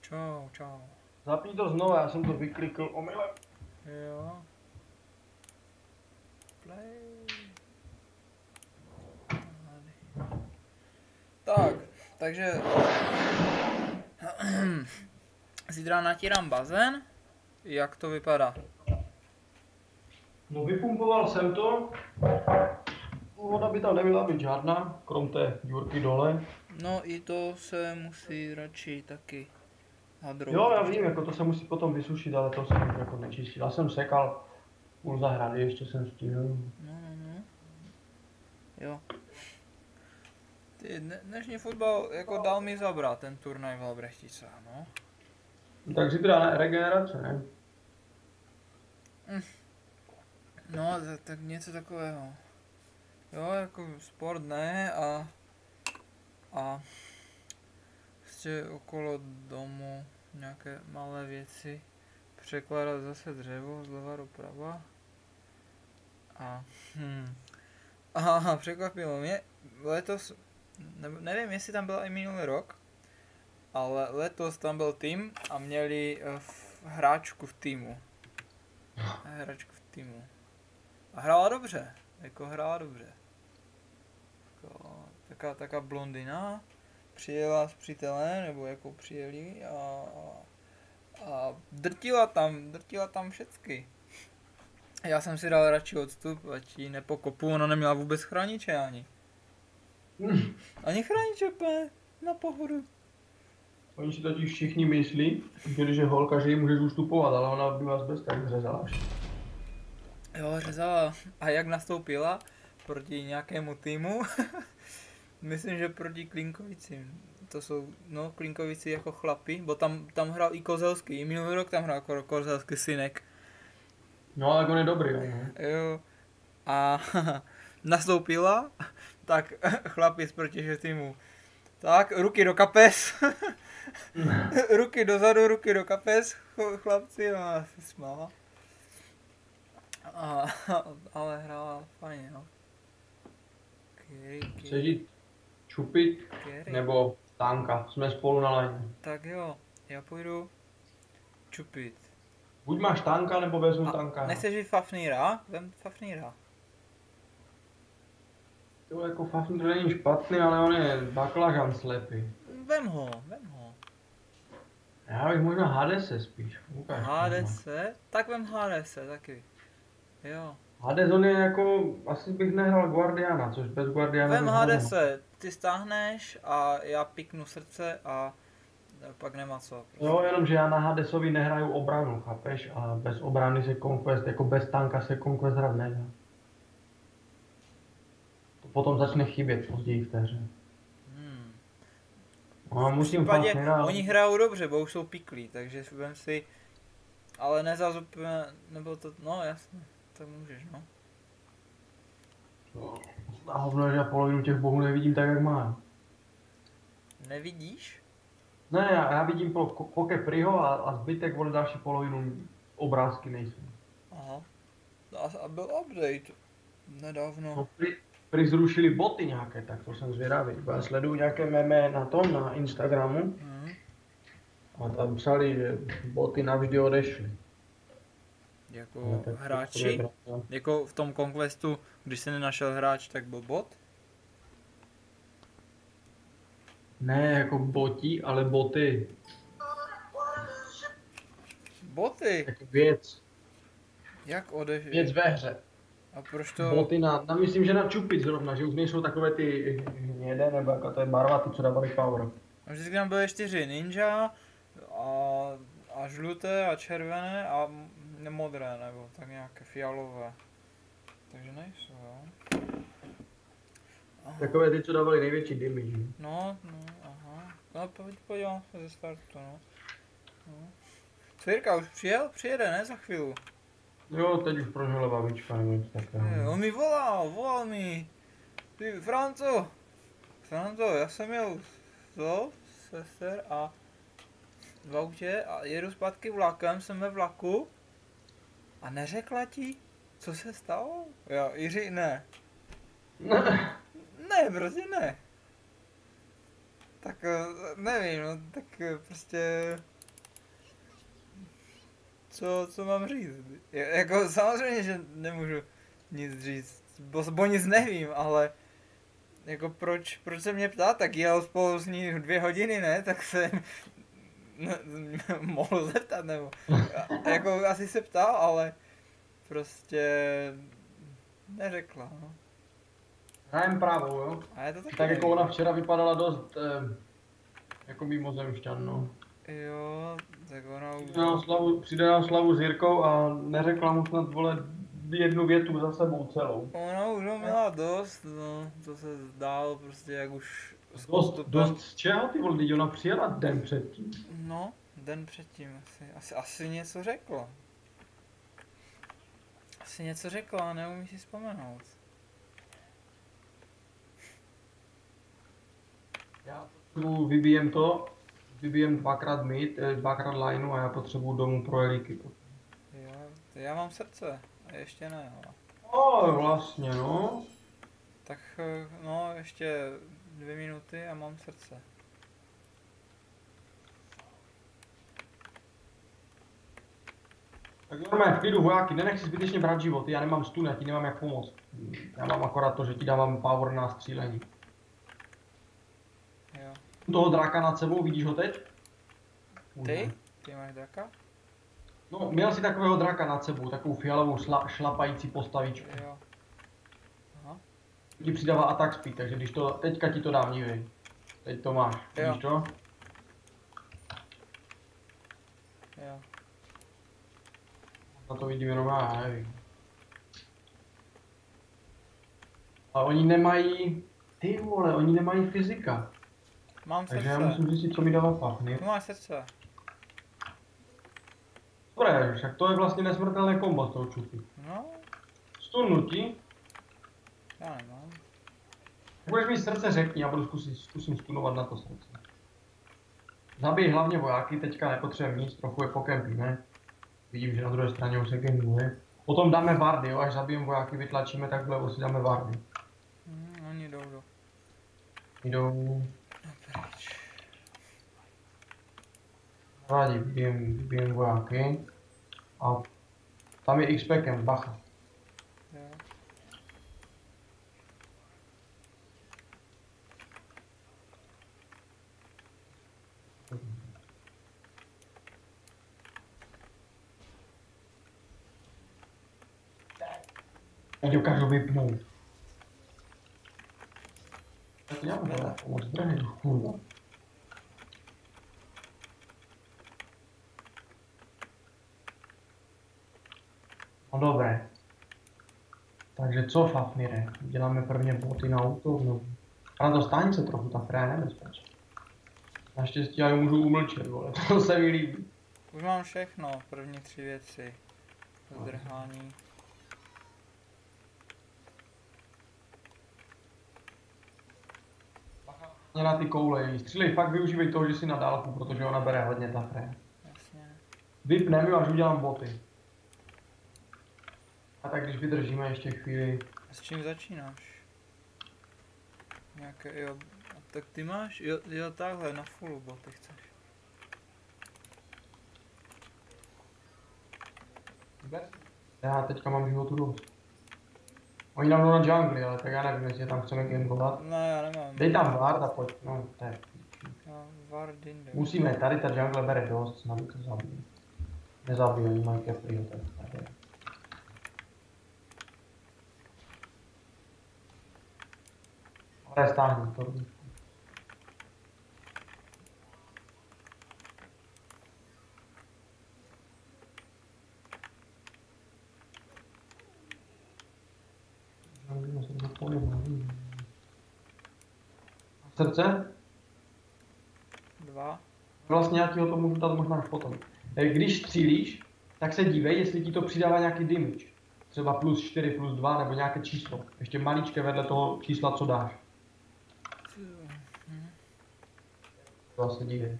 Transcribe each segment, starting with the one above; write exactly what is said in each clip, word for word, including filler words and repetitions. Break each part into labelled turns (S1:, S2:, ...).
S1: Čau, čau.
S2: Zapni to znovu, já jsem to vyklikl omylem.
S1: Jo. Play. Tady. Tak, takže zítra natírám bazén. Jak to vypadá?
S2: No vypumpoval jsem to. Voda by tam neměla být žádná, krom té dírky dole.
S1: No i to se musí radši taky hadrovat.
S2: Jo, já vím, jako to se musí potom vysušit, ale to jsem jako nečistil. Já jsem sekal půl zahrady, ještě jsem stihl.
S1: No, no, no. Jo. Ty, dnešní fotbal jako dal mi zabrat ten turnaj v Labrechtice, no.
S2: Tak zítra ne, regenerace, ne?
S1: No, tak, tak něco takového. Jo, jako sport ne a a ještě okolo domu nějaké malé věci. Překládat zase dřevo zleva doprava. A hm. Aha, překvapilo mě. Letos, ne, nevím jestli tam byl i minulý rok, ale letos tam byl tým a měli uh, hráčku v týmu. Hráčku v týmu. A hrála dobře, jako hrála dobře. Jako, taká, taká blondina přijela s přítelem, nebo jako přijeli a, a, a drtila tam, drtila tam všecky. Já jsem si dal radši odstup, ať ji nepokopu, ona neměla vůbec chrániče ani. Ani chrániče úplně, na pohodu.
S2: Oni si totiž všichni myslí, že když je holka, že jí můžeš ustupovat, ale ona by vás bez tak zřezala.
S1: Jo, řezala. A jak nastoupila proti nějakému týmu, myslím, že proti Klinkovicím. To jsou, no, Klinkovici jako chlapi, bo tam, tam hrál i Kozelský, i minulý rok tam hrál Kozelský synek.
S2: No, ale on je dobrý, jo.
S1: Jo. A nastoupila, tak chlapi z protěže týmu. Tak, ruky do kapes. Ruky dozadu, ruky do kapes, chlapci, no a se smála. A, ale hrála fajně, no. Kiri, kiri,
S2: Chceš jít čupit,
S1: kiri.
S2: nebo tanka? Jsme spolu na lajně.
S1: Tak jo, já půjdu čupit.
S2: Buď máš tanka, nebo vezmu
S1: A
S2: tanka.
S1: nechceš jít Fafnýra? Vem Fafnýra.
S2: To jako Fafnir není špatný, ale on je baklažan slepý.
S1: Vem ho, vem ho.
S2: Já bych možná H D S spíš. Ukáž,
S1: H D S? Tak vem H D S taky. Jo.
S2: H D S on je jako, asi bych nehrál Guardiana, což bez Guardiana
S1: Vem
S2: bych
S1: H D
S2: nemohl.
S1: S, ty stáhneš a já piknu srdce a pak nemá co. Prostě.
S2: Jo, jenomže já na Hadesovi nehraju obranu, chápeš? A bez obrany se Conquest, jako bez tanka se Conquest hrát nedá. To potom začne chybět později v té hře.
S1: Hmm.
S2: No a
S1: V
S2: musím
S1: případě,
S2: fakt hrát.
S1: oni hrajou dobře, bo už jsou piklí, takže vem si, ale nezazup, nebo to, no jasně, tak můžeš, no.
S2: A hovno, že já polovinu těch bohů nevidím tak, jak má.
S1: Nevidíš?
S2: Ne, já, já vidím po, poke Priho a, a zbytek vole další polovinu obrázky nejsou.
S1: Aha. A, a byl update nedávno.
S2: No, pri, pri zrušili boty nějaké, tak to jsem zvědavý. Já sleduju nějaké meme na tom, na Instagramu.
S1: Mhm.
S2: A tam psali, že boty navždy odešly.
S1: Jako
S2: No, tak to
S1: hráči?
S2: je pravda.
S1: Jako v tom Conquestu, když se nenašel hráč, tak byl bot?
S2: Ne jako boti, ale boty.
S1: Boty?
S2: Jako věc.
S1: Jak odeš...
S2: Věc ve hře.
S1: A proč to...
S2: Boty na, na, myslím, že na čupit zrovna, že už nejsou takové ty hnědé, nebo jako to je barva, ty co dávali power.
S1: A vždycky tam byly čtyři ninja a, a žluté a červené a m- modré nebo tak nějaké fialové. Takže nejsou, jo. Aha.
S2: Takové ty, co dávali největší damage.
S1: No, no, aha. No, pojď, podívám se ze startu, no. no. Cvirka už přijel? Přijede, ne? Za chvíli.
S2: Jo, teď už prožila babička nebo něco
S1: Je,
S2: takového.
S1: on mi volal, volal mi. Ty, Franco, Franco, já jsem jel to, sester a v autě a jedu zpátky vlakem, jsem ve vlaku a neřekla ti, co se stalo? Jo, Jiří, ne. Ne, prostě ne. Tak nevím, no, tak prostě Co, co mám říct? Je, jako samozřejmě, že nemůžu nic říct, bo, bo nic nevím, ale jako proč, proč se mě ptá, tak jel spolu s ní dvě hodiny, ne? Tak se no, mohl zeptat, nebo jako asi se ptal, ale prostě neřekla, no.
S2: Hrajem pravou, jo?
S1: A je to taky
S2: Tak jako
S1: nevím.
S2: ona včera vypadala dost eh, jako mimozemšťan, no.
S1: Jo, tak ona už...
S2: Přijde na slavu, přijde na slavu s Jirkou a neřekla mu snad, vole, jednu větu za sebou celou.
S1: Ona už ho měla dost, no, to se zdálo prostě, jak už s
S2: Dost,
S1: odstupem-
S2: dost z čeho, ty vole, teď ona přijela den předtím.
S1: No, den předtím asi, asi, asi něco řekla. Asi něco řekla, neumím si vzpomenout.
S2: Já potřebuji, vybijem to, vybijem dvakrát mid, eh, dvakrát lineu a já potřebuji domů pro Eriky.
S1: Jo, já mám srdce, a ještě ne, ale.
S2: O, vlastně, no.
S1: Tak eh, no, ještě dvě minuty a mám srdce.
S2: Tak normálně v klidu vojáky, nenech si zbytečně brát životy, já nemám stun, já ti nemám jak pomoct. Já mám akorát to, že ti dávám power na střílení.
S1: Jo.
S2: Toho dráka nad sebou, vidíš ho teď? Už
S1: Ty?
S2: ne.
S1: Ty máš draka?
S2: No, měl si takového draka nad sebou, takovou fialovou šla, šlapající postavičku.
S1: Jo. Aha.
S2: Ti přidává attack speed, takže když to, teďka ti to dám, nívej. Teď to máš,
S1: Jo.
S2: vidíš to?
S1: Jo.
S2: Na to vidím jenom já, nevím. A oni nemají, ty vole, oni nemají fyzika.
S1: Mám
S2: Takže já
S1: srdce.
S2: musím zjistit, co mi dává fachny.
S1: Tu máš srdce.
S2: Dobré, však to je vlastně nesmrtelné kombo z toho čuky.
S1: No,
S2: Stunnutí.
S1: já nemám.
S2: Budeš mít srdce, řekni, já budu zkusit, zkusím stunovat na to srdce. Zabij hlavně vojáky, teďka nepotřebujeme nic, trochu je pokempíme. Vidím, že na druhé straně už se genguje. Potom dáme vardy, jo, až zabijem vojáky, vytlačíme, tak vlevo si dáme vardy.
S1: Hmm, oni jdou do...
S2: Jdou...
S1: Pryč.
S2: Rádi, vybijem, vybijem vojáky. A tam je X-Packem, bacha.
S1: Jo.
S2: Já dokážu vypnout. Tak já můžu pomoct, drahý, kurva. No dobré. Takže co, Fafnire? Děláme prvně boty na auto, a na to stanice trochu, ta frá je nebezpečná. Naštěstí já ji můžu umlčet, vole, to se mi líbí.
S1: Už mám všechno, první tři věci. Zdrhání.
S2: Mě na ty koule, střílej, fakt využívej toho, že si na dálku, protože ona bere hodně ta frá.
S1: Jasně.
S2: Vypnem ju, až udělám boty. A tak když vydržíme ještě chvíli.
S1: A s čím začínáš? Nějaké, jo, a tak ty máš, jo, jo takhle, na fullu boty chceš.
S2: Já teďka mám životu dost. Oni nám jdou na jungli, ale tak já nevím, jestli je tam chceme gangovat.
S1: No já nemám.
S2: Dej tam ward a pojď, no to je.
S1: Já Vardin.
S2: Musíme, tady ta jungle bere dost, snad to zabije. Nezabije, oni mají Kefriho, to je tady. Ale stáhni to. Srdce?
S1: Dva.
S2: Vlastně nějakýho to můžu dát možná až potom. Když střílíš, tak se dívej, jestli ti to přidává nějaký damage. Třeba plus čtyři, plus dva, nebo nějaké číslo. Ještě maličké vedle toho čísla, co dáš.
S1: Mhm.
S2: To se dívej.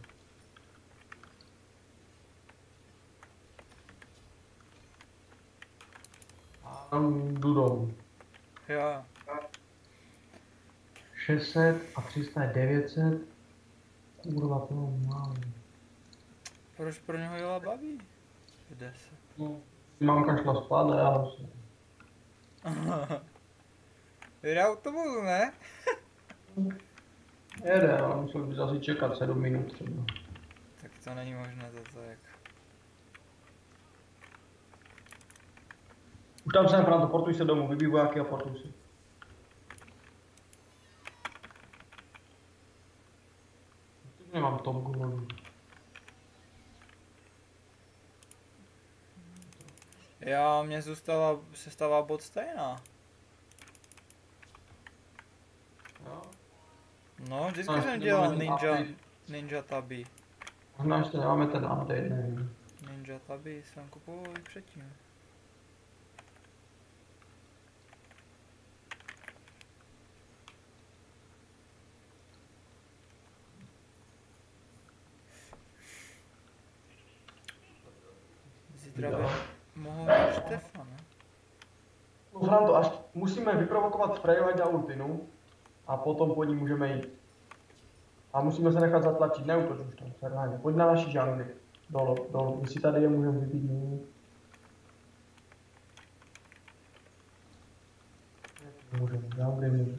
S2: A tam jdu dolů.
S1: Jo.
S2: šest set a tři sta je devět set. Kurva, to je málo.
S1: Proč pro něho jela baví? deset.
S2: No. Mamka šla spát a já se.
S1: Jde autobus, ne?
S2: Jede, ale musel bys asi čekat sedm minut třeba.
S1: Tak to není možné, to, to jak...
S2: Už tam jsem, Franto, portuj se domů, vybij vojáky a portuj se. Nemám top gun.
S1: Já, mě zůstala, se stává bod stejná.
S2: Jo.
S1: No, vždycky
S2: No,
S1: jsem
S2: ještě
S1: dělal
S2: nemáme ten
S1: ninja,
S2: update.
S1: ninja tabi.
S2: Možná ještě nemáme ten update, nevím.
S1: Ninja tabi jsem kupoval i předtím. Zítra by mohl být Štefan, ne?
S2: No Franto, až musíme vyprovokovat Freju ať na ultinu a potom po ní můžeme jít. A musíme se nechat zatlačit, neutoč už tam, Serháně. Pojď na naši žangli. Dolo, dolo, my si tady je můžeme vybít nyní. Můžeme, žangli můžeme.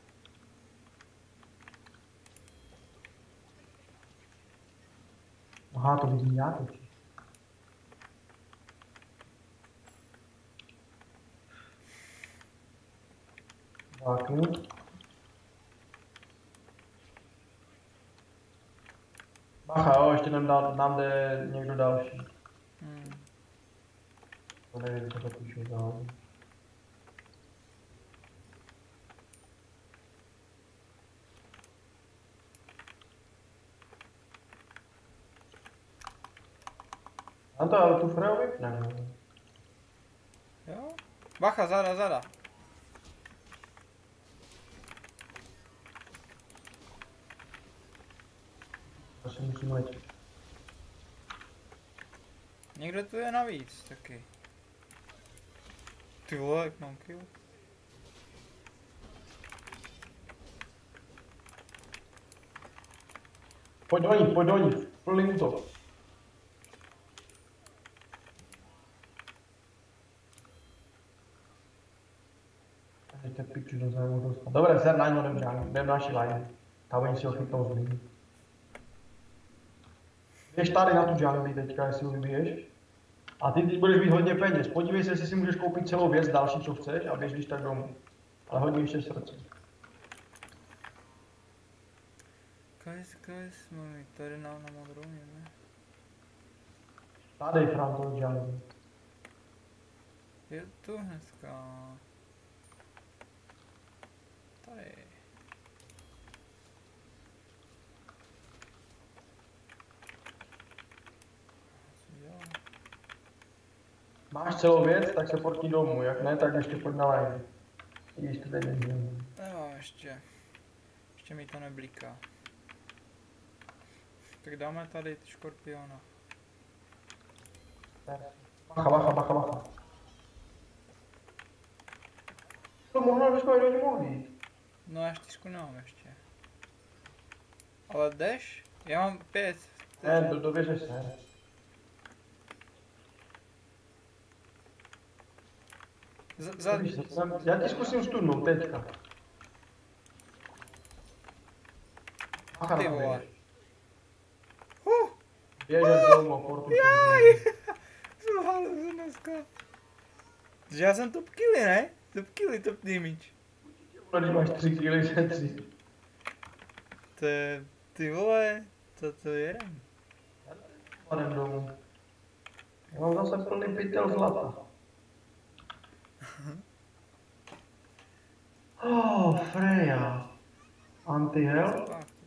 S2: Aha, to vidím já teď. Váknu. Bacha, jo, ještě nám, dá, nám jde někdo další.
S1: Hmm.
S2: To nevím, co to píšu dál. A to ale tu Freju vypne.
S1: Jo? Bacha, zada, zada.
S2: Asi musím letět.
S1: Někdo tu je navíc taky. Ty vole, jak mám kill.
S2: Pojď do ní, pojď do ní, plný útok. Dejte piču, že se nemůžu dostat. Dobré, ser, na něho jdem, jdem na naši line. Tam oni si ho chytnou z líny. Běž tady na tu jungli teďka, jestli ho vybiješ. A ty teď budeš mít hodně peněz. Podívej se, jestli si můžeš koupit celou věc, další, co chceš, a běž když tak domů. Ale hodně ještě srdce.
S1: Guys, guys, mami, tady nám na modrou, ne?
S2: Tady, Franto, jungli.
S1: Je tu hnedka. Tady. Co dělá?
S2: Máš celou věc, tak se portí domů, jak ne, tak ještě pojď na line. I když to tady není.
S1: Nemám ještě. Ještě mi to nebliká. Tak dáme tady ty škorpiona.
S2: Bacha, bacha, bacha, bacha. To možná bychom i do ní mohli jít.
S1: No já čtyřku nemám ještě. Ale jdeš? Já mám pět.
S2: Ne, do, doběže se.
S1: Za, za...
S2: Já ti zkusím studnout teďka. Bacha,
S1: Ty
S2: na
S1: vole.
S2: běž.
S1: Uh,
S2: Běže dolů, portu.
S1: Zlhal jsem dneska. Že já jsem top killy, ne? Top killy, top damage.
S2: Když máš tři killy, se tři.
S1: To je, ty vole, to to je.
S2: Padem domů. Já mám zase plný pytel zlata. Oh, Freja. Anti-hell?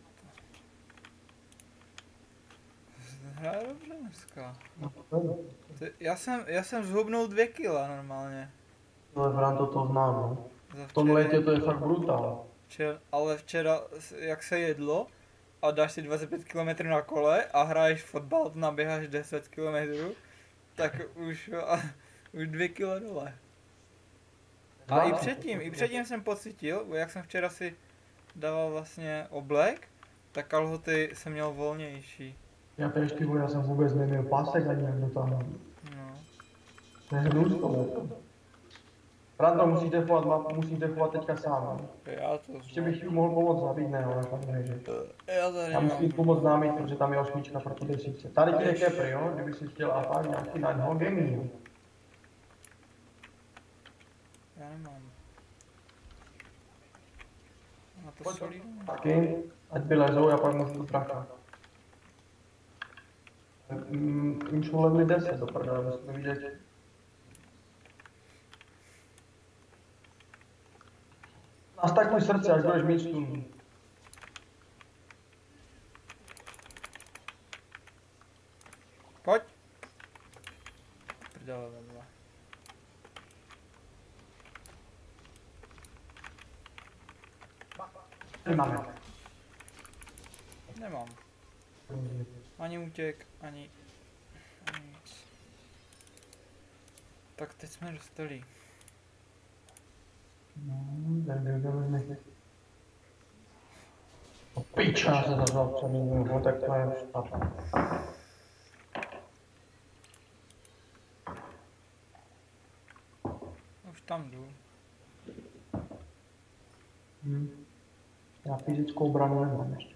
S1: Hraje dobře dneska. To, já jsem, já jsem zhubnul dvě kila normálně.
S2: No, Franto, to znám, no.
S1: Za
S2: V tom
S1: včera-
S2: létě to je fakt brutál.
S1: Včera, ale včera, s- jak se jedlo a dáš si dvacet pět kilometrů na kole a hraješ fotbal, naběháš deset kilometrů, tak už, a, už dvě kilo dole. A i předtím, i předtím jsem pocítil, jak jsem včera si dával vlastně oblek, tak kalhoty jsem měl volnější.
S2: Já pěšky, já jsem vůbec neměl pásek ani jak to tam.
S1: No.
S2: To je hnus to. Franto, musíš defovat mapu, musíš defovat teďka sám. No.
S1: Já to
S2: Ještě bych jí mohl pomoct zabít, ne, ale fakt ne, že.
S1: Já tady
S2: Já
S1: mám.
S2: musím pomoct námít, protože tam je osmička proti desítce. Tady ti je kepr, jo, kdyby si chtěl a fakt nějaký na něho gengý.
S1: Já nemám. Na to
S2: Pojď
S1: solí.
S2: taky, ať vylezou, já pak můžu tu pracha. Mm, Jim jsou levely deset do prdele, musíme vidět. Nastakuj srdce, až budeš mít stun.
S1: Pojď. Prdele vedle.
S2: Nemáme.
S1: Nemám. Ani útěk, ani... ani nic. Tak teď jsme dostali.
S2: No, jdeme, jdeme, jdeme. Piča se zazval přemývím, no tak to je špatné.
S1: Už tam jdu.
S2: Hmm. Já fyzickou branu nemám ještě.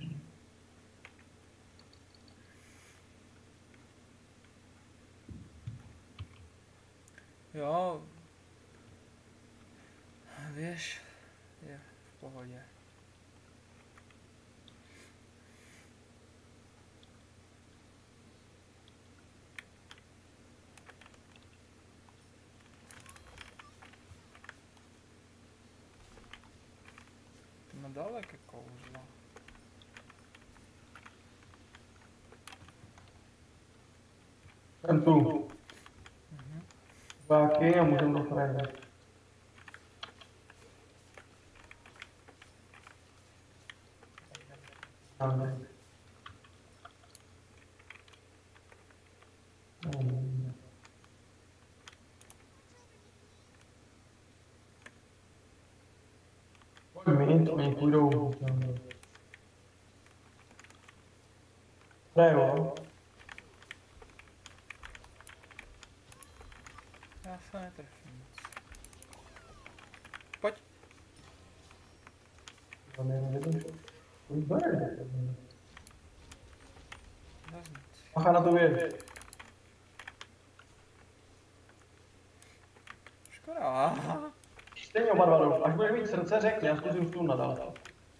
S1: Jo. Víš, je v pohodě. Jdeme daleké kouzlo.
S2: Jsem tu.
S1: Mhm.
S2: Váky a můžeme do frajde. Tam. Pojď mít, oni půjdou. Ne jo.
S1: Já se netrefím moc. Pojď.
S2: Tam je nevěděl. Už bere.
S1: Zas nic.
S2: Macha na to věž.
S1: Škoda.
S2: Stejně oba dva jdou. Až budeš mít srdce, řekni, já zkusím stůl nadal.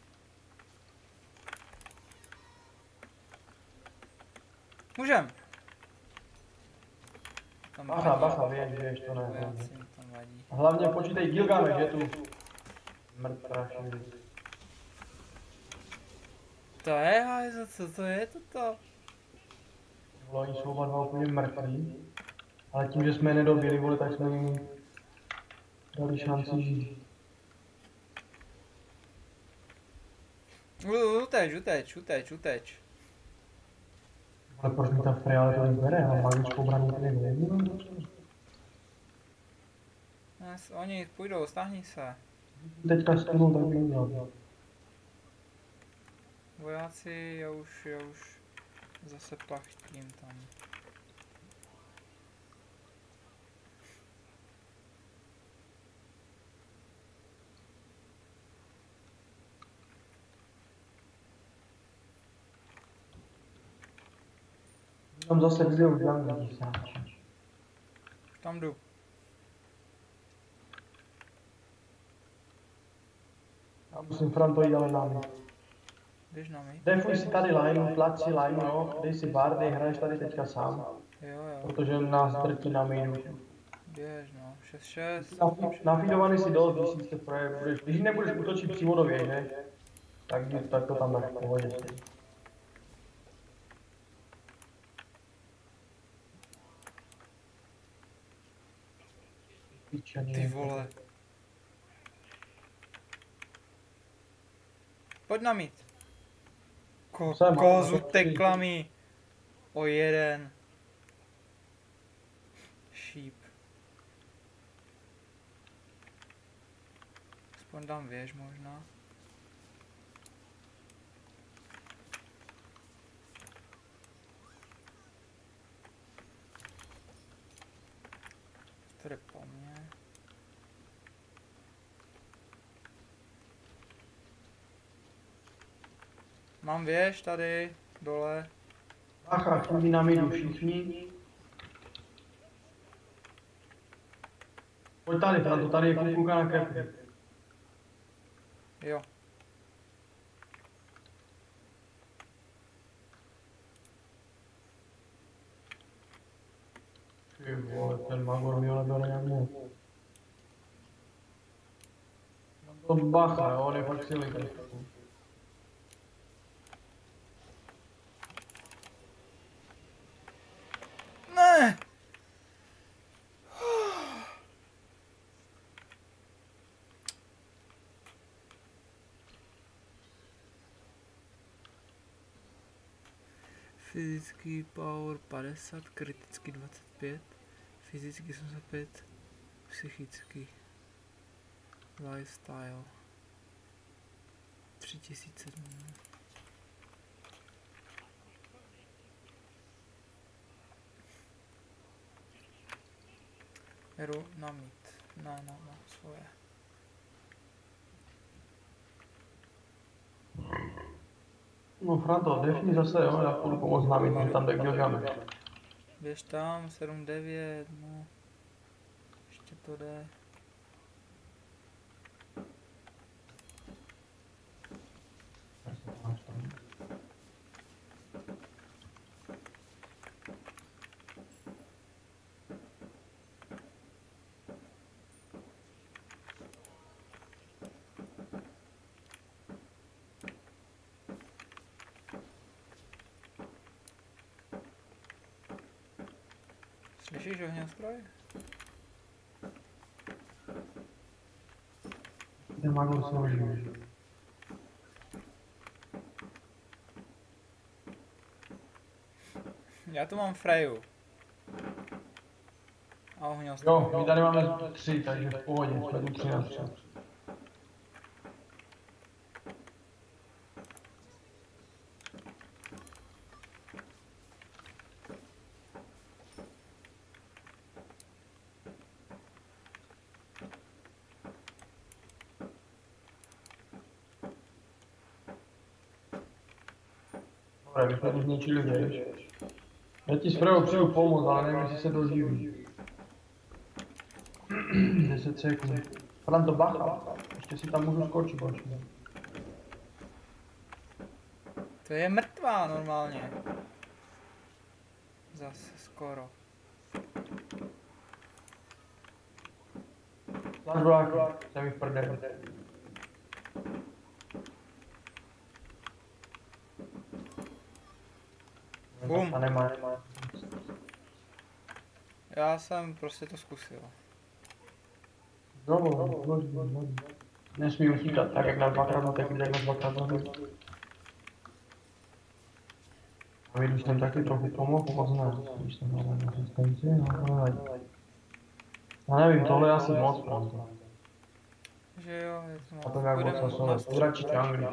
S1: Můžem. Tam
S2: Bacha,
S1: vadí.
S2: bacha, věž, věž, to ne.
S1: Vojáci mi tam vadí.
S2: A hlavně počítej Gilgamesh, je tu. Mrtvá šíří.
S1: To je hajzo, co to je toto?
S2: Vole, oni jsou oba dva úplně mrtví. Ale tím, že jsme je nedobili, vole, tak jsme jim dali šanci žít.
S1: U- Uteč, uteč, uteč, uteč.
S2: Ale proč mi ta Freya to vybere? Já mám magickou branu, který nevím.
S1: Nes, oni půjdou, stáhni se.
S2: Teďka stunu, tak bych měl.
S1: Vojáci, já už, já už zase plachtím tam.
S2: Tam zase kde už dám lidí sáč.
S1: Tam jdu.
S2: Já musím Franto jít ale námi.
S1: Běž na mě.
S2: Defuj si tady line, tlač si line, jo. Dej si bar, dej, hraješ tady teďka sám.
S1: Jo, jo.
S2: Protože nás drtí na maidu.
S1: Běž no. šest šest.
S2: Nafidovaný si dost, když si to projev, budeš, když nebudeš útočit přímo do věže, tak, tak to tam dáš v pohodě.
S1: Ty vole. Pojď na mít. Ko
S2: Jsem,
S1: kozu
S2: ale-
S1: tekla mi. O jeden. Šíp. Aspoň dám věž možná. to jde po mně. Mám věž tady, dole.
S2: Bacha, chodí na mídu všichni. Pojď tady, Franto, tady je kukulka na kepy.
S1: Jo.
S2: Ty vole, ten Magor mi ho nebyl nějak moc. To bacha, jo, on je fakt silný ten.
S1: Ne! Fyzický power padesát, kritický dvacet pět, fyzický osmdesát pět, psychický lifestyle tři tisíce. Beru na mít, na, na, na svoje.
S2: No Franto, defni zase, jo, já půjdu pomoct na mít, že tam jde Gilgamesh.
S1: Běž tam, sedm devět, no. Ještě to jde. Slyšíš ohňostroj?
S2: Ten Magor se oživí.
S1: Já tu mám Freju. A ohňostroj.
S2: Jo, my tady máme tři, takže v pohodě, jsme tu tři na tři. Dobré, my jsme tu zničili věž. Já ti s Frejou přijdu pomoct, ale nevím, jestli se doživí. deset sekund. Franto, bacha. Ještě si tam můžu skočit, počkej.
S1: To je mrtvá normálně. Zase skoro.
S2: Flashback, jsem mi v prdeli.
S1: Bum.
S2: A nemá, nemá.
S1: Já jsem prostě to zkusil.
S2: Znovu, znovu, znovu. Nesmí utíkat, tak jak na dvakrát na tak jak na dvakrát na tak. A když jsem taky trochu pomohl, moc ne. Když jsem měl na asistenci, no to nevadí. Já nevím, tohle je asi moc, Franto.
S1: Že jo, je to moc.
S2: A to nějak moc
S1: Budeme
S2: zasole,
S1: na
S2: to radši jungly.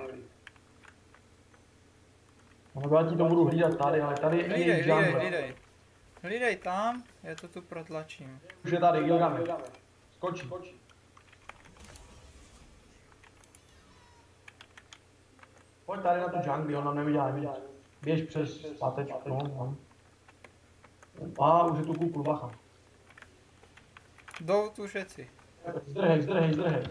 S2: No já ti to budu hlídat tady, ale tady je
S1: Hlídej,
S2: i
S1: hlídej,
S2: jungle.
S1: hlídej. Hlídej tam, já to tu protlačím.
S2: Už je tady Gilgamesh. Skočí. Pojď tady na tu jungle, on nám nevydělá nic. Běž přes pátečku, no, tam. A už je tu kukul, bacha.
S1: Jdou tu všetci.
S2: Zdrhej, zdrhej, zdrhej.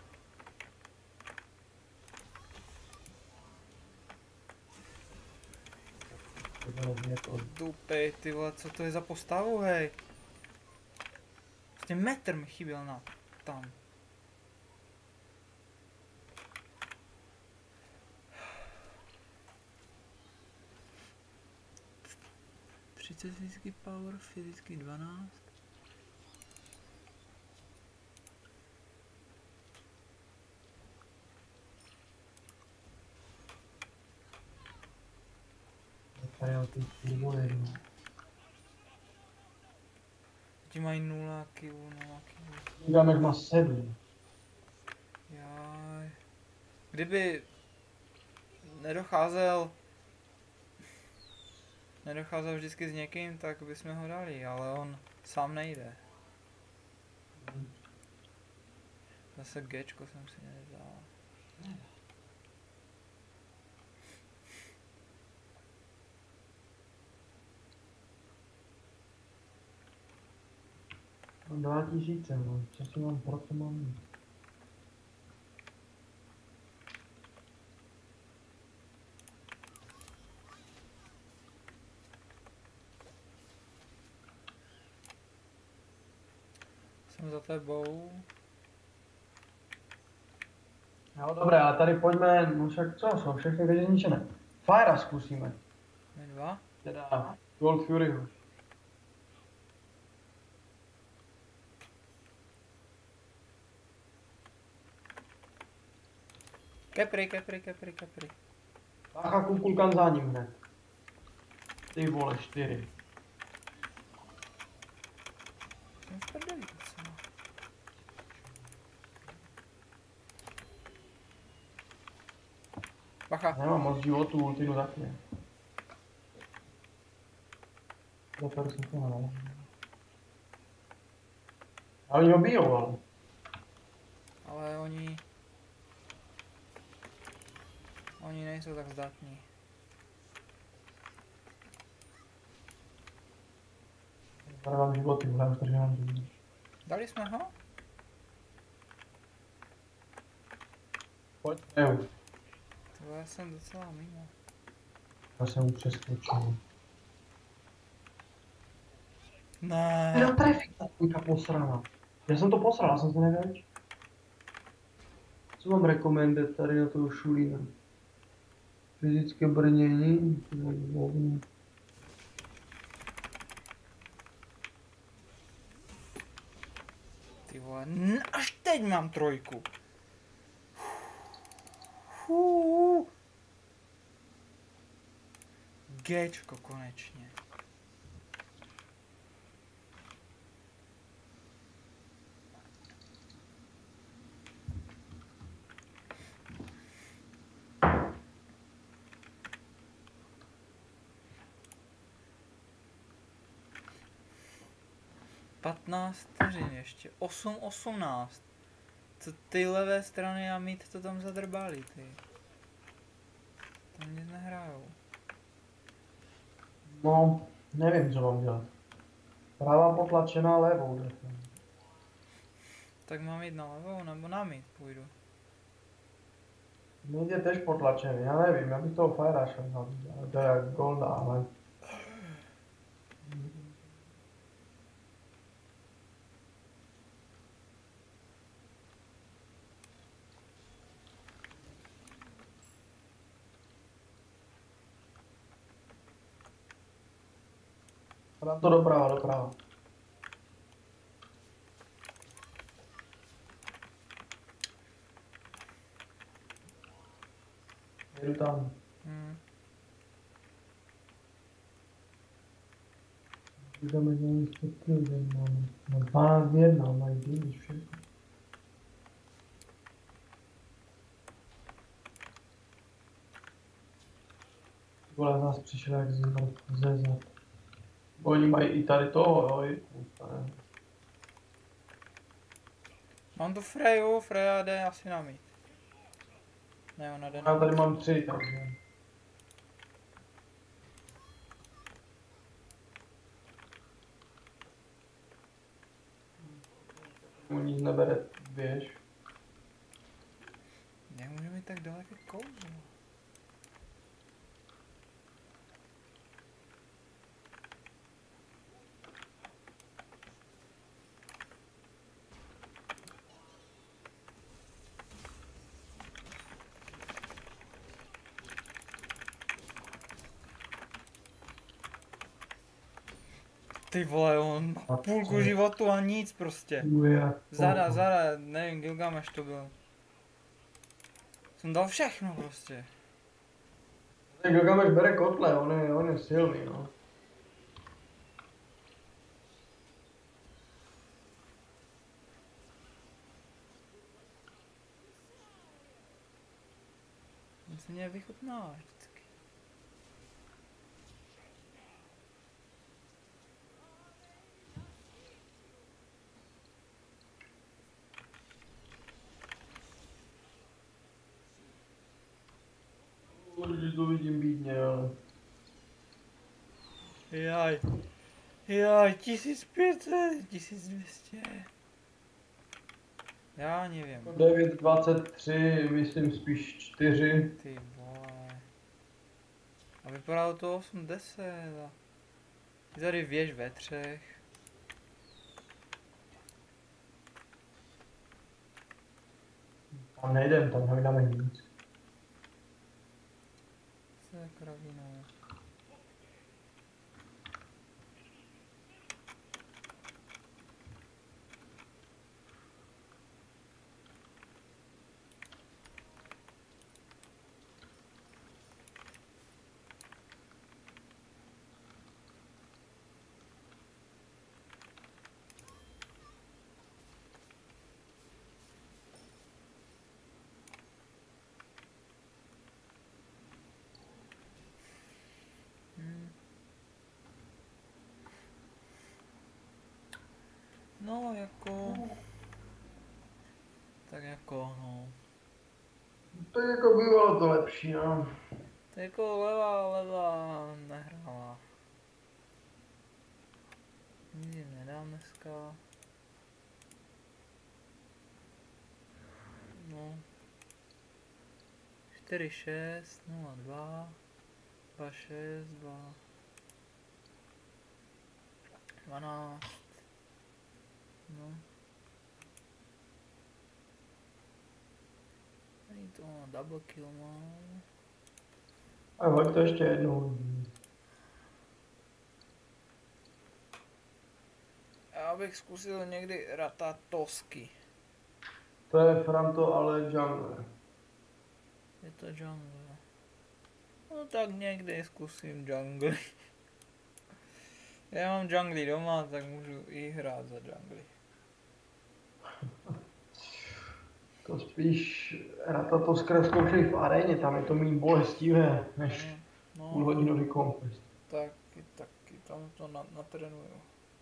S1: Dupej, ty vole, co to je za postavu, hej? Prostě metr mi chyběl na tam. třicet fyzický power, fyzický dvanáct. Ti mají nula kilů, nula kilů.
S2: Gilgamesh má sedm.
S1: Jaj. Kdyby nedocházel nedocházel vždycky s někým, tak bychom ho dali, ale on sám nejde. Zase Gčko jsem si nevzal.
S2: Mám dva tisíce, no. Co si mám, proto mám mít?
S1: Jsem za tebou.
S2: No dobré, ale tady pojďme, no však co, jsou všechny věci zničené. Fire zkusíme.
S1: My dva?
S2: Teda Gold Furyho.
S1: Kepry, kepry, kepry, kepry.
S2: Bacha, kukulkan za ním hned. Ty vole, čtyři.
S1: Jsem v prdeli docela. Bacha.
S2: Nemám moc životů, ultinu taky ne. Zaperu jsem to na. A oni ho bijou, ale.
S1: Ale oni... Oni nejsou tak zdatní.
S2: Tady mám životy, vole, už to nemám život.
S1: Dali jsme ho?
S2: Pojď, jo.
S1: Tohle jsem docela mimo.
S2: Já jsem mu přeskočil.
S1: Ne.
S2: Nedal trefik, ta tvůjka posrana. Já jsem to posral, já jsem to nevěděl. Co mám rekomendovat tady na toho šulína? Fyzické brnění? Nevím.
S1: Ty vole, n- až teď mám trojku. Fuu. Gčko konečně. patnáct vteřin ještě. osm osmnáct. Co ty levé strany a mít to tam zadrbali, ty. Tam nic nehrajou.
S2: No, nevím, co mám dělat. Pravá potlačená levou. Defem.
S1: Tak mám jít na levou nebo na mít půjdu.
S2: Mít je tež potlačený, já nevím, já bych toho Fire šel na to je Golda, ale... Dám to doprava, doprava. Jedu tam.
S1: Hmm.
S2: Budeme za ní stopil, že mám na dvanáct jedna, mají díky všechno. Vole, nás přišel jak ze zad. Oni mají i tady toho, jo, i ne.
S1: Mám tu Freju, Freja jde asi na mít. Ne, ona jde na
S2: Já tady
S1: mít.
S2: mám tři, takže... Mu nic nebere, běž.
S1: Nemůže mít tak daleké kouzlo. Ty vole, on má půlku životu a nic prostě. Zada, zada, nevím, Gilgameš to byl. Jsem dal všechno prostě.
S2: Gilgameš bere kotle, on je, on je silný, no.
S1: On se mě vychutnává vždycky.
S2: to vidím bídně, ale...
S1: Jaj. Jaj, tisíc pět set, tisíc dvě stě. Já nevím.
S2: devět dvacet tři, myslím spíš čtyři.
S1: Ty vole. A vypadalo to osm deset. A... Ty tady věž ve třech.
S2: Tam nejdem, tam nedáme nic.
S1: Se kravinou. Hmm. No jako... Tak jako no.
S2: To jako bývalo to lepší, no.
S1: To jako levá, levá nehrála. Nikdy nedám dneska. No. čtyři šest nula dva dva šest dva dvanáct. No. Není to double kill mám.
S2: A hoď to ještě jednou.
S1: Já bych zkusil někdy Ratatosky.
S2: To je Franto, ale jungler.
S1: Je to jungle. No tak někdy zkusím jungly. Já mám jungly doma, tak můžu i hrát za jungly.
S2: To spíš Ratato zkoušej v aréně, tam je to méně bolestivé než
S1: No,
S2: půlhodinový kontest.
S1: taky, taky, tam to na, natrénuju.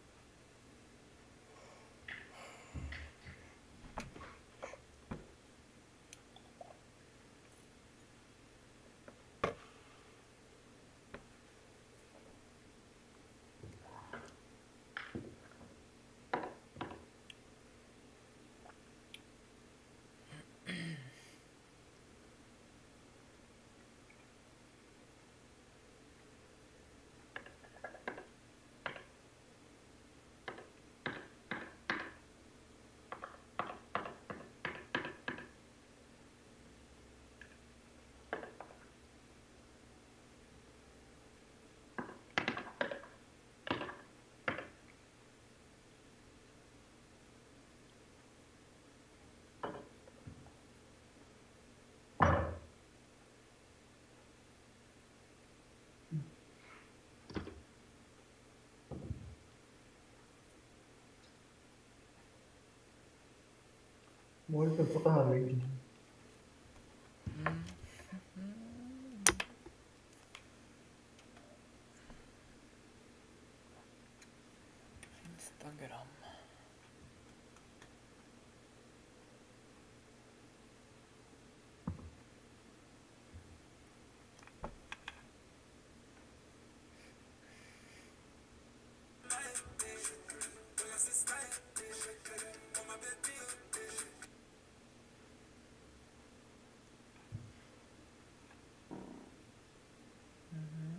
S2: Můžete potáhat lidi.
S1: Hmm. Instagram. Mhm.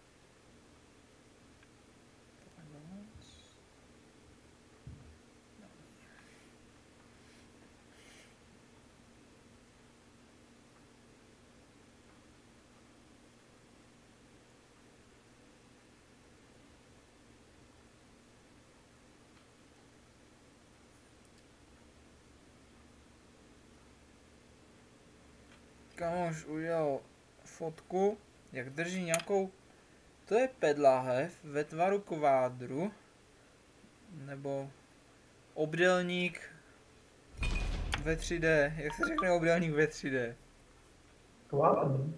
S1: Kamoš udělal fotku, jak drží nějakou, to je pedláhev ve tvaru kvádru, nebo obdélník ve tři dé, jak se řekne obdélník ve tři dé?
S2: Kvádr.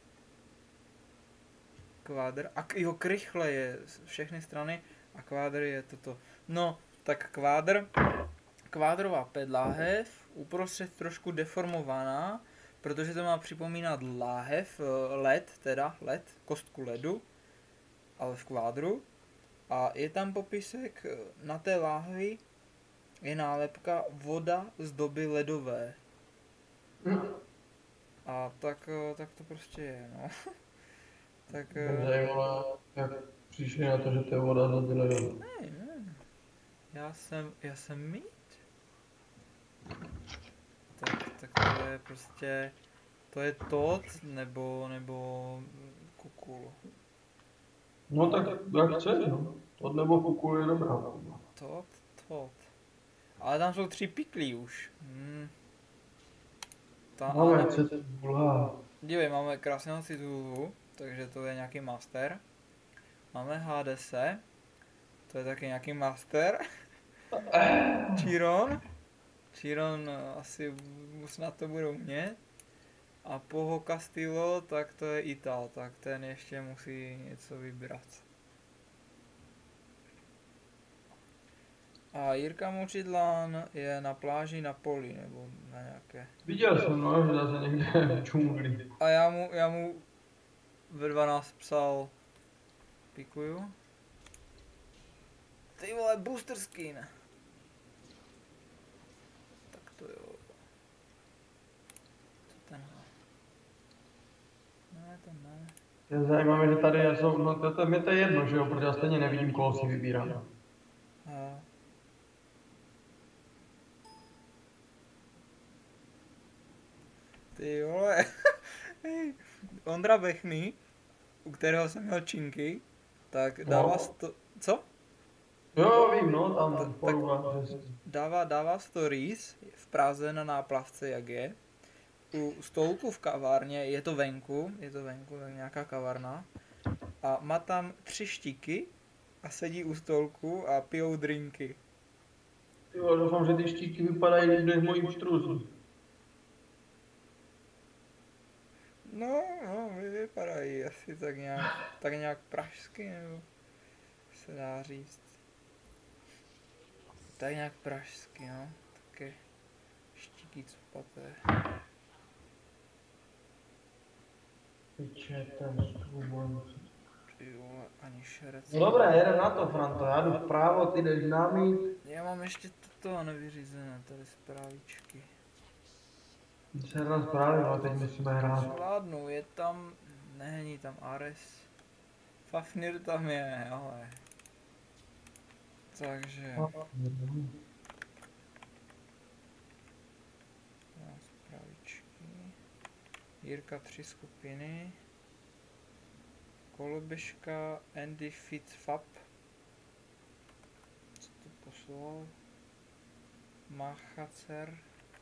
S1: Kvádr, a k- jo, krychle je z všechny strany a kvádr je toto. No, tak kvádr, kvádrová pedláhev, uprostřed trošku deformovaná, protože to má připomínat láhev, eh, led, teda led, kostku ledu, ale v kvádru. A je tam popisek, eh, na té láhvi je nálepka voda z doby ledové. A tak, eh, tak to prostě je, no. Tak...
S2: Mě
S1: eh,
S2: zajímalo, jak přišli na to, že to je voda za ledové.
S1: Ne, ne. Já jsem, já jsem mít. Tak, tak to je prostě, to je tot, nebo, nebo kukul.
S2: No tak jak chceš, no. Od nebo kukul je dobrá.
S1: Tot, tot. Ale tam jsou tři piklí už. Hmm. Ta,
S2: Máme
S1: ale,
S2: chce bulhá.
S1: dívej, máme krásného Cthulhu, takže to je nějaký master. Máme Hadese, to je taky nějaký master. Chiron. Chiron eh, asi snad to budou umět. A Poho Castillo, tak to je Ital, tak ten ještě musí něco vybrat. A Jirka Močidlán je na pláži na poli, nebo na nějaké.
S2: Viděl jsem, no, že zase někde v džungli.
S1: A já mu, já mu ve dvanáct psal, pikuju. Ty vole, booster skin. Tak to jo. Co tenhle? Ne, to ne.
S2: Je zajímavé, že tady jsou, no to, to, mě to je jedno, že jo, protože já stejně nevidím, koho si vybírám.
S1: A... Ty vole. Ondra Bechny, u kterého jsem měl činky, tak dává
S2: No.
S1: sto... Co?
S2: Jo, vím, no, tam
S1: Tak-
S2: poruba.
S1: Dává, dává stories v Praze na náplavce, jak je. U stolku v kavárně, je to venku, je to venku, tak nějaká kavárna. A má tam tři štiky a sedí u stolku a pijou drinky.
S2: Jo, doufám, že ty štíky vypadají líp než mojí pštruzy.
S1: No, no, vy- vypadají asi tak nějak, tak nějak pražsky, nebo se dá říct. Tak nějak pražsky, no, taky štíky cupaté.
S2: Piče, ten strům.
S1: Ty vole, ani šerec.
S2: No dobré, jedem na to, Franto, já jdu vpravo, ty jdeš námi.
S1: Já mám ještě toto nevyřízené, tady zprávičky.
S2: Se nás právě, ale teď musíme hrát.
S1: Zvládnu, je tam, není tam Ares. Fafnir tam je, ale. Takže, já zprávičky. Jirka tři skupiny. Koloběžka, Andy Fit Fab. Co to poslal? Machacer.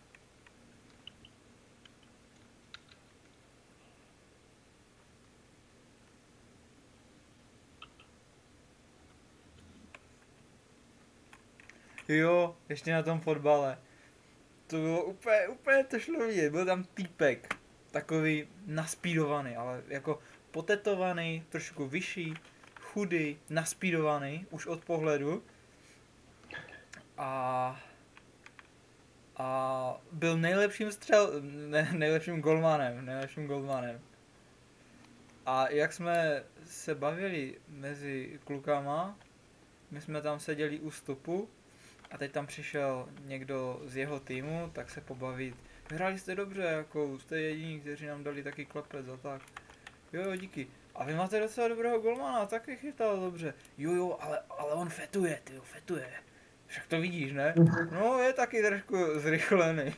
S1: Jo, ještě na tom fotbale. To bylo úplně, úplně to šlo vidět. Byl tam týpek, takový naspídovaný, ale jako potetovaný, trošku vyšší, chudý, naspídovaný, už od pohledu. A, a byl nejlepším střel, ne, nejlepším golmanem, nejlepším golmanem. A jak jsme se bavili mezi klukama, my jsme tam seděli u stopu, a teď tam přišel někdo z jeho týmu, tak se pobavit. Hráli jste dobře, jako jste jediní, kteří nám dali taky klepec a tak. Jo, jo, díky. A vy máte docela dobrého golmana, taky chytal dobře. Jo, jo, ale, ale on fetuje, ty jo, fetuje. Však to vidíš, ne? No, je taky trošku zrychlený.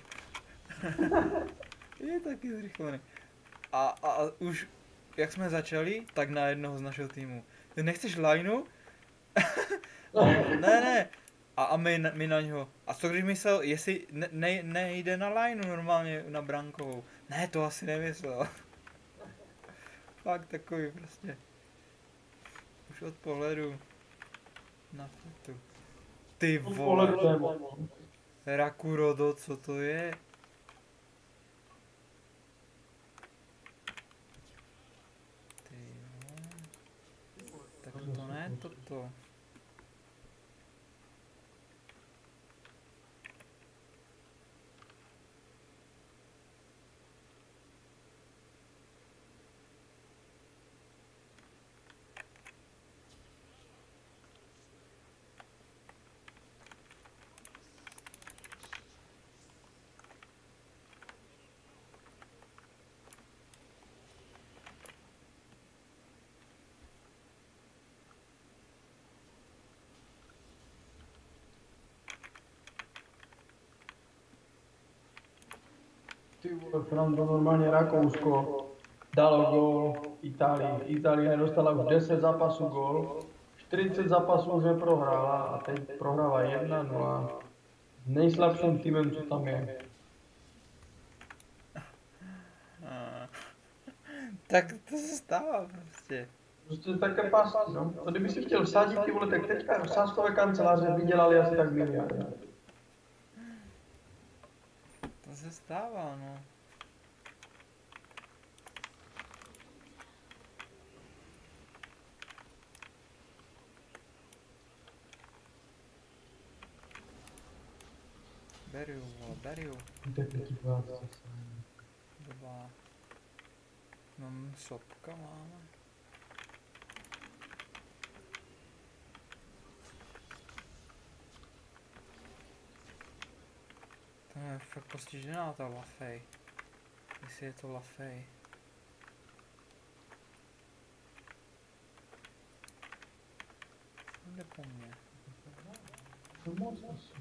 S1: Je taky zrychlený. A, a, a už, jak jsme začali, tak na jednoho z našeho týmu. Ty nechceš lineu? Ne, ne. A, a my, my na něho. A co když myslel, jestli ne, ne, nejde na lineu normálně na brankovou? Ne, to asi nemyslel. Fakt takový prostě. Už od pohledu na fotu. Ty vole. Rakurodo, co to je? Ty vole. Tak to ne, toto.
S2: Ty vole, Frando, normálně Rakousko dalo gól Itálii. Itálie nedostala už deset zápasů gól, čtyřicet zápasů už neprohrála a teď prohrála jedna nula s nejslabším týmem, co tam je.
S1: A, tak to se stává prostě.
S2: Prostě také pas, no. To kdyby si chtěl vsadit, ty vole, tak teďka sázkové kanceláře vydělali asi tak miliardy.
S1: To se stává, no. Beru, vole, beru. Dobrá. Mám sopka, máme. To je fakt postižená ta Lafay. Jestli je to Lafay. Jde po mně.
S2: To moc asi.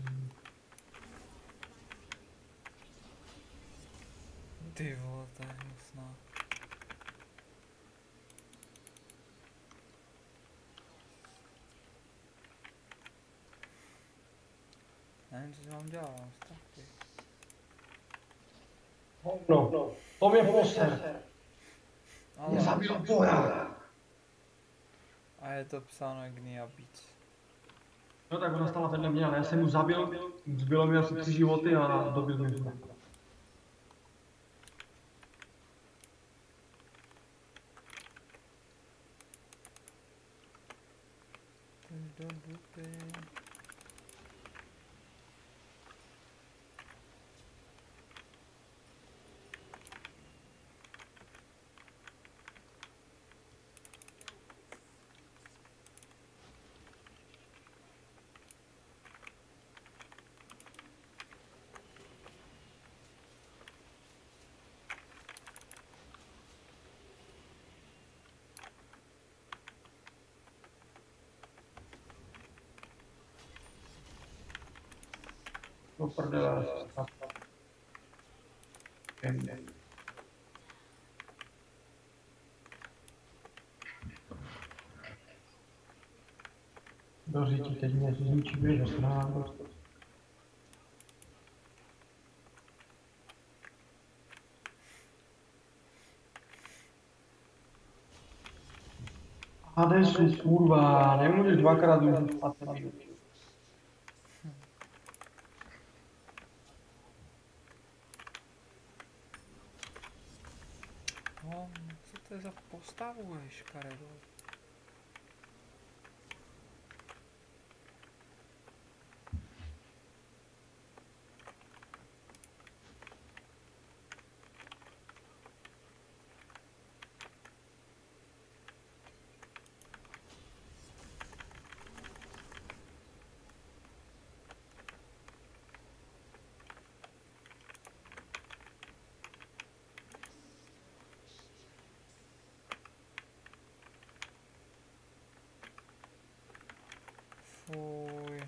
S1: Ty vole, to je hnusná. Nevím, co mám dělat, tak ty.
S2: No, to mě poser.
S1: Ale...
S2: Mě zabil voják.
S1: A je to psáno jak Niabic.
S2: No tak ona stala vedle mě, ale já jsem mu zabil, zbylo mi asi tři životy a dobil mě zde.
S1: Do dupy.
S2: Do prdele. Do řítí, teď mě zničí běže strana. Hadesu, kurva, nemůžeš dvakrát už patnáct minut.
S1: No, co to je za postavu, je škaredo? Fuj.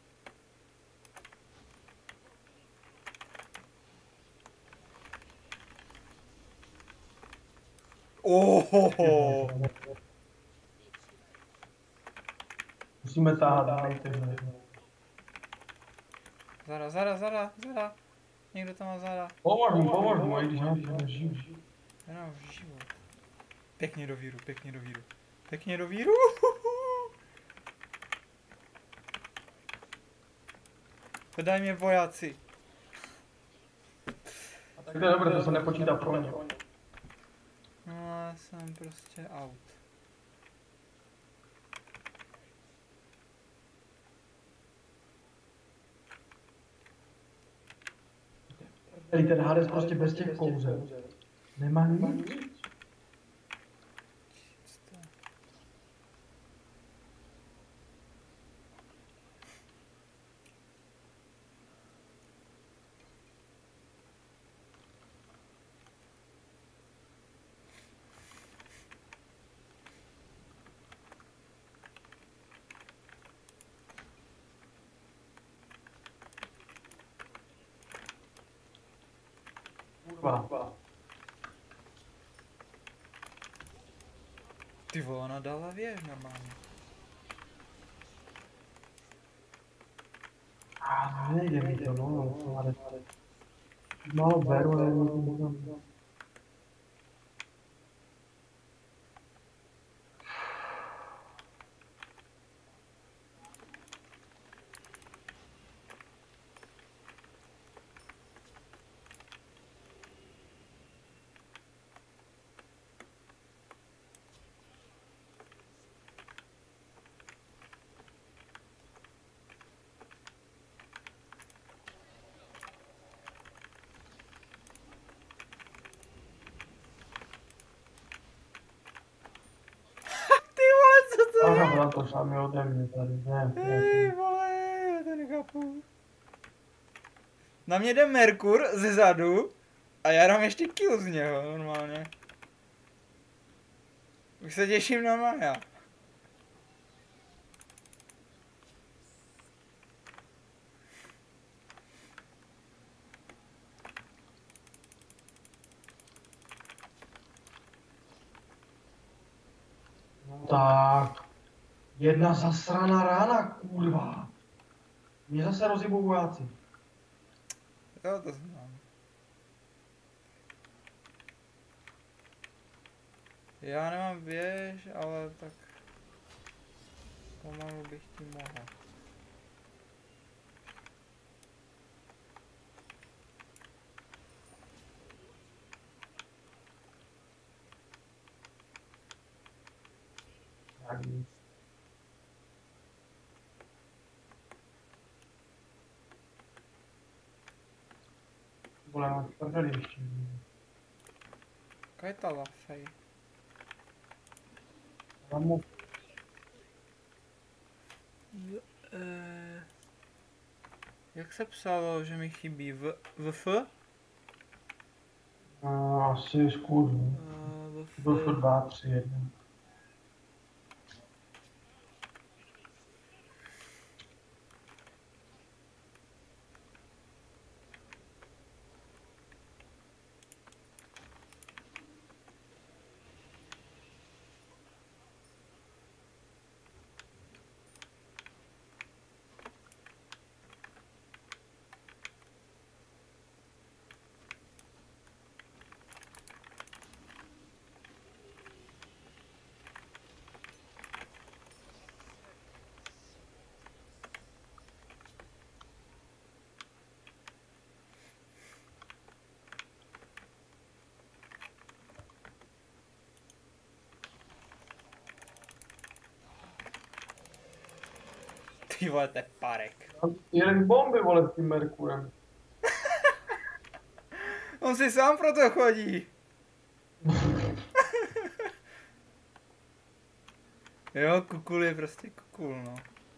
S1: Ohoho.
S2: Musíme táhat, nejte.
S1: Zara, Zara, Zara, Zara. Někdo tam má Zara.
S2: Pomož mu, pomož mu, i když já žiju.
S1: Já nemám život. Pěkně do víru, pěkně do víru. Pěkně do víru. Podaj mě vojáci.
S2: Tak to je dobré, to se nepočítá pro ně.
S1: No, já jsem prostě out.
S2: Tady ten Hades prostě bez těch kouzel nemá nic.
S1: Ty vole, ona dala věž normálně.
S2: A nejde mi to, no, ale málo beru, ale to. Aha, byla to sami ode mě tady, ne.
S1: Ty vole, já to nechápu. Na mě jde Merkur ze zadu a já dám ještě kill z něho, normálně. Už se těším na Maja.
S2: Tak. Jedna zasraná rána, kurva. Mě zase rozjebou vojáci.
S1: Jo, to znám. Já nemám věž, ale tak pomalu bych ti mohl.
S2: Tak nic. Vole, máš prdeli ještě.
S1: Jaká je ta lafej?
S2: Vamo.
S1: Eh, jak se psalo, že mi chybí v, vf?
S2: No, asi zkus.
S1: Uh,
S2: Byl to dva, tři, jedna.
S1: Ty vole, to je parek.
S2: Jeden bomby, vole, s tím Merkurem.
S1: On si sám proto chodí. Jo, kukul je prostě kukul, no.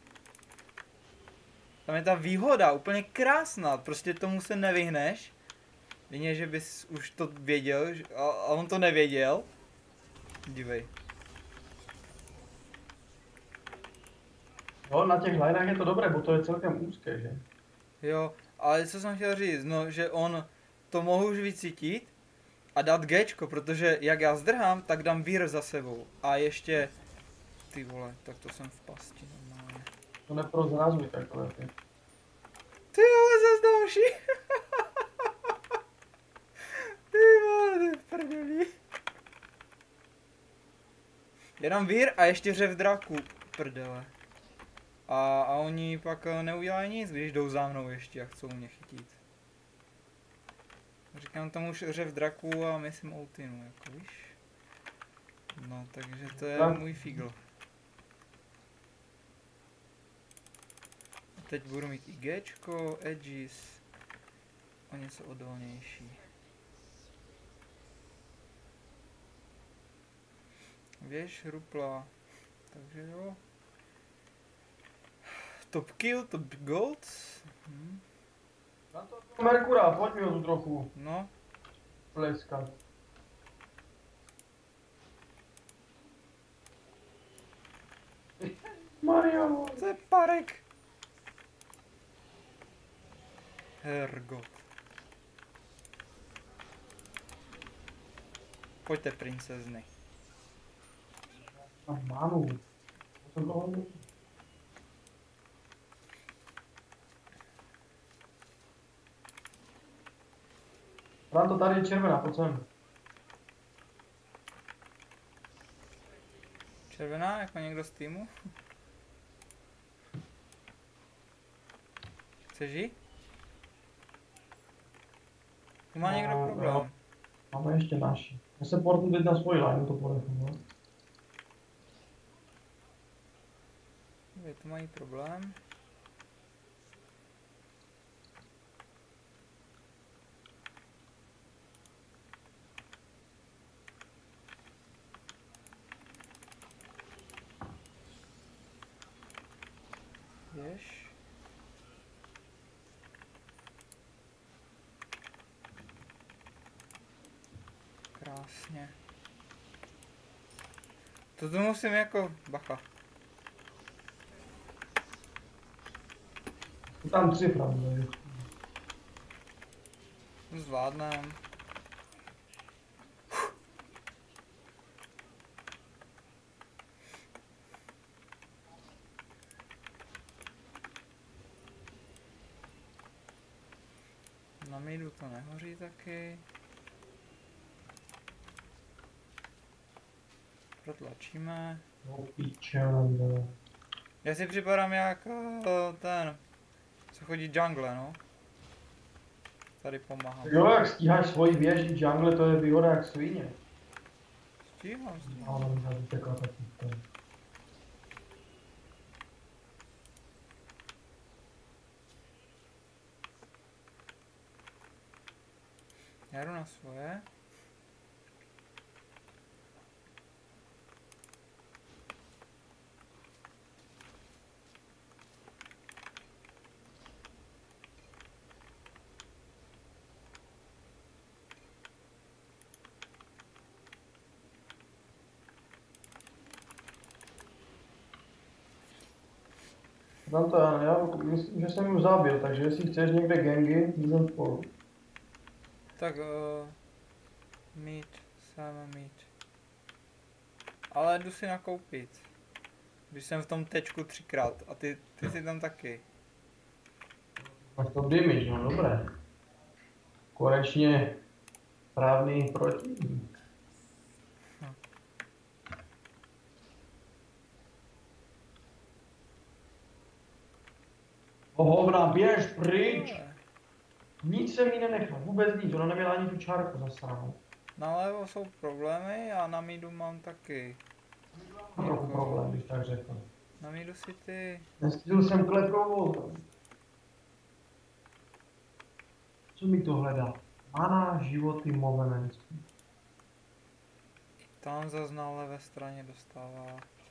S1: Tam je ta výhoda, úplně krásná, prostě tomu se nevyhneš. Jině, že bys už to věděl, a, a on to nevěděl. Dívej.
S2: Jo, na těch lineách je to dobré, bo to je celkem úzké, že?
S1: Jo, ale co jsem chtěl říct, no, že on to mohl už vycítit a dát Gčko, protože jak já zdrhám, tak dám vír za sebou. A ještě, ty vole, tak to jsem v pasti normálně.
S2: To neprozrazuj takové, ty.
S1: Ty vole, zase další. Ty vole, ty prdeli. Já dám vír a ještě řev draku, prdele. A, a oni pak neudělají nic, když jdou za mnou ještě a chcou mě chytit. Říkám tomu už řev draku a myslím ultinu, jako víš. No, takže to je můj figl. A teď budu mít IGčko, edges, o něco odolnější. Věž, rupla, takže jo. Top kill, top gold. Hm.
S2: Merkura, pojď mi ho tu trochu
S1: No.
S2: pleskat. Mario.
S1: To je parek. Hergot. Pojďte, princezny.
S2: A mánu. To jsem toho nevěděl. Mám to tady červená, pojď sem.
S1: Červená, jako někdo z týmu? Chceš jí? Tu má
S2: No,
S1: někdo problém.
S2: jo. Máme ještě naši. Já se portnu teď na svoji line, to ponechám, no.
S1: Vy tu mají problém. Jež. Krásně. To tu musím jako, bacha.
S2: Tam tři pravdy.
S1: Zvládnem. Na mídu to nehoří taky. Protlačíme.
S2: No píčel,
S1: Já si připadám jak uh, ten, co chodí jungle, no. Tady pomáhám.
S2: Jo, jak stíháš svoji věž jungle, to je výhoda jak svině.
S1: Stíhám, stíhám.
S2: Ale možná vytekla taky.
S1: Já jdu na svoje.
S2: Tam to já, já myslím, že jsem ju zabil, takže jestli chceš někde gangy, můžem spolu.
S1: Tak, uh, mít, sám mít. Ale jdu si nakoupit. Když jsem v tom tečku třikrát a ty, ty jsi tam taky.
S2: Máš to damage, no dobré. Konečně správný protivník.
S1: Hm.
S2: Ohovna, běž pryč! Nic se mi nenechal, vůbec nic, ona neměla ani tu čárku zasranou.
S1: Nalevo jsou problémy a na mídu mám taky.
S2: Mám trochu problém, když tak řekl.
S1: Na mídu si ty.
S2: Nestihl jsem kleprovou. Co mi to hledá? Mana, životy, momenství.
S1: Tam zas na levé straně dostává.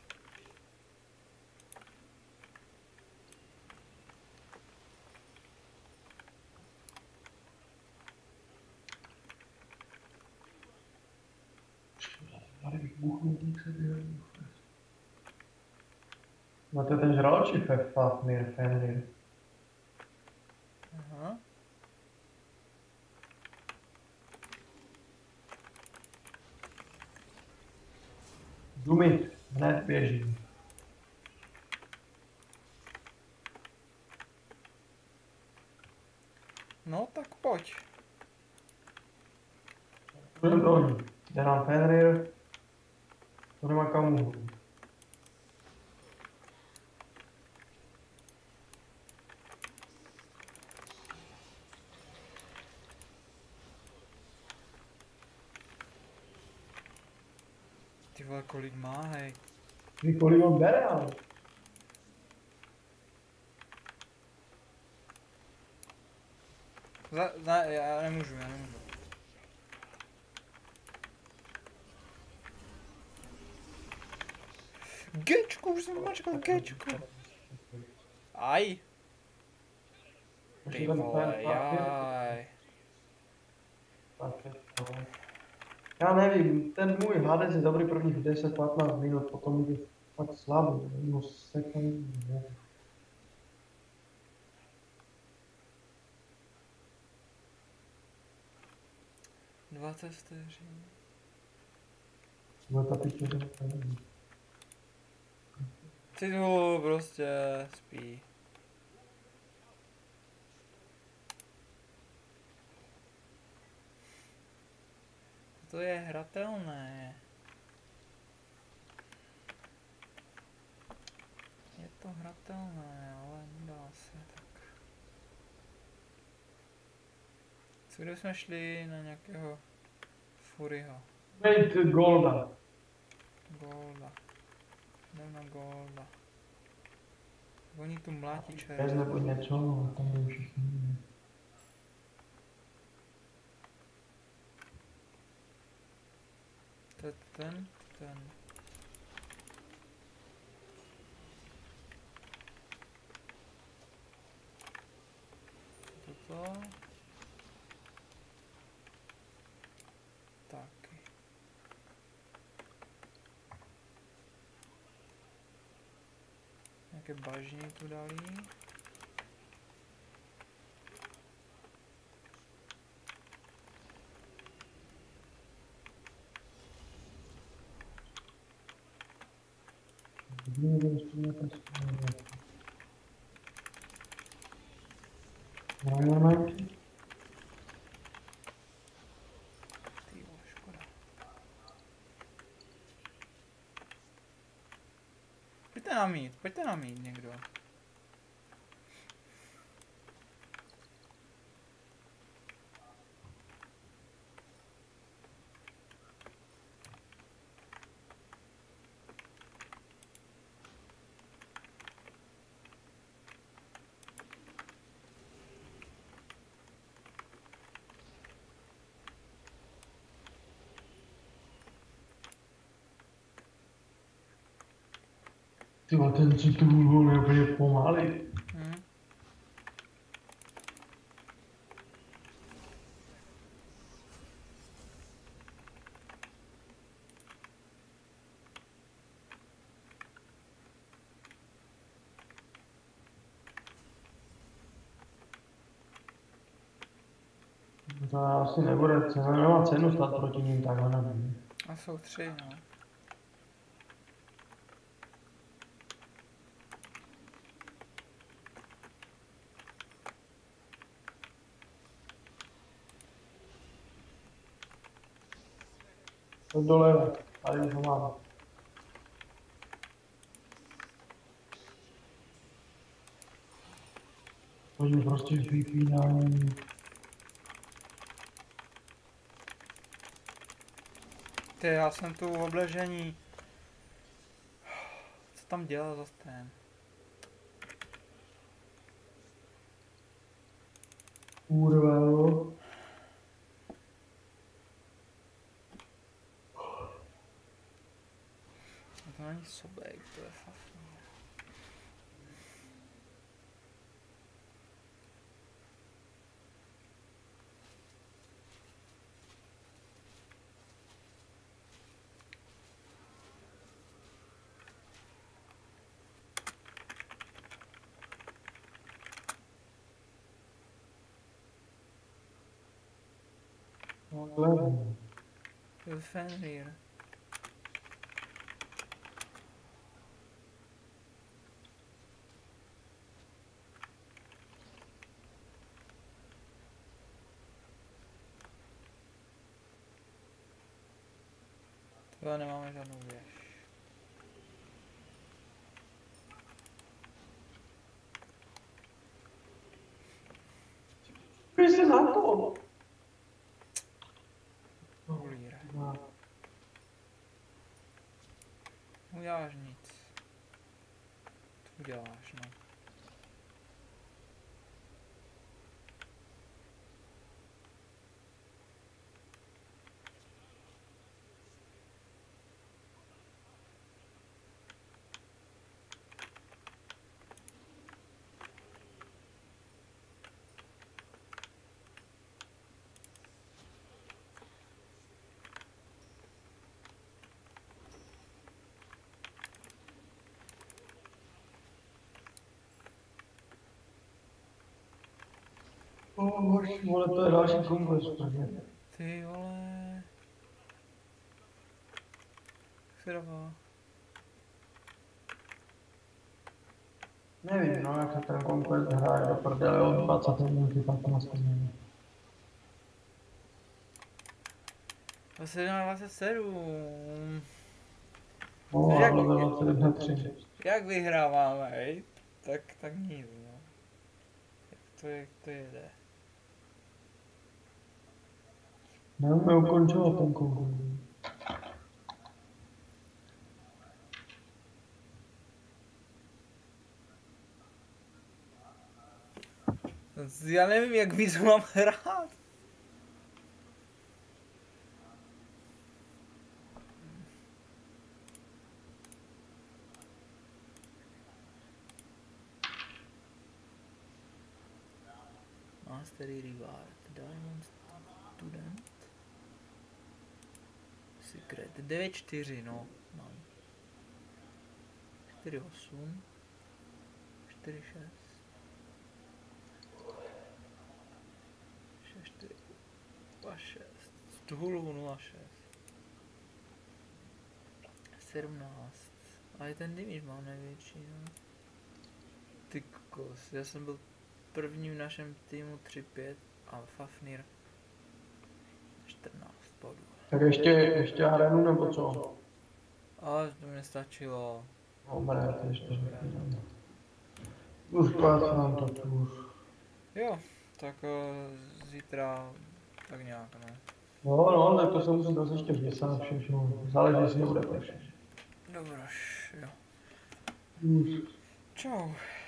S2: Tady bych buchnul, tak se vyhodil. No to je ten žraločí Fafnir, Fenrir.
S1: Aha.
S2: Dumit, hned běží.
S1: No tak pojď.
S2: Půjdem do ní. Jde nám Fenrir. To nemá kam mluvit.
S1: Ty vole, kolik má, hej.
S2: Ty kolik on bere, ale.
S1: Za, za, já nemůžu, já nemůžu. Gečku, už jsem mačkal gečku. Aj. Ty vole, jaj.
S2: Já nevím, ten můj Hades je dobrý prvních deset patnáct minut, potom je fakt slabý, no sekund, ne.
S1: dvacet vteřin.
S2: Bude ta pičo, že
S1: Ty tu prostě spí. To je hratelné. Je to hratelné, ale nedá se tak. Co když jsme šli na nějakého Furyho?
S2: Wait, Golda.
S1: Golda. Jdem na Golda. Oni tu mlátí
S2: Bez
S1: červené.
S2: nebo něco, no, tam je všichni.
S1: To je ten, ten. Toto. Taky. Nějaké bažiny tu dali. Ty vole, škoda. Pojďte na mít, pojďte na mít někdo.
S2: Ty vole, ten si tu hůl je úplně pomalý.
S1: Hm?
S2: To asi nebude cena, nemá cenu stát proti ním takhle na mě.
S1: A jsou tři, no.
S2: To doleva, tady to mám. Oni prostě vypínají.
S1: Ty, já jsem tu v obležení. Co tam dělal za ten?
S2: Kurva, jo.
S1: To není sobek, to je fakt.
S2: No, nevím.
S1: To je Fenrir. To nemáme žádnou věž.
S2: Pij se na to.
S1: Hulír.
S2: No.
S1: Uděláš nic. Co uděláš, no.
S2: Oh, vole, to je další kombos.
S1: Ty vole. se dává?
S2: Nevím, no, jak se ten Conquest hraje do prdele od dvacet minut patnáct minut.
S1: dvacet jedna dvacet sedm.
S2: No,
S1: Jak-
S2: a level dvacet jedna tři.
S1: Jak vyhráváme, hej? Tak, tak nic, no. Jak to, jak to jede?
S2: Neumíme ukončovat ten Conquest.
S1: Já nevím, jak víc mám hrát. Mastery Reward, Diamond Student, Secret, devět čtyři, no, mám. čtyři osm, čtyři šest, šest čtyři, dva šest, Stůlu nula šest, sedmnáct, ale ten damage mám největší, no. Ty kokos, já jsem byl první v našem týmu tři pět a Fafnir čtrnáct bodů.
S2: Tak ještě, ještě arenu nebo co?
S1: Ale to mi stačilo.
S2: Dobré, to ještě už pát nám to už.
S1: Jo, tak uh, zítra tak nějak, no.
S2: No, no, tak to se musí zase ještě vysát všechno. Záleží, jestli nebude pršet.
S1: Dobroš, jo.
S2: Už.
S1: Čau.